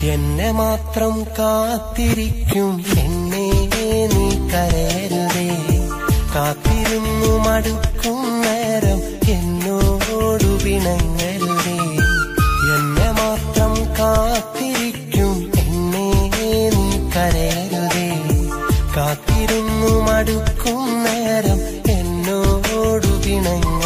എന്നെ മാത്രം കാത്തിരിക്കും എന്നെ നീ കരയരുതേ. കാത്തിരുന്നു മടുക്കും നേരം എന്നോടു പിണങ്ങരുതേ. എന്നെ മാത്രം കാത്തിരിക്കും എന്നെ നീ കരയരുതേ. കാത്തിരുന്നു മടുക്കും നേരം എന്നോടു പിണങ്ങ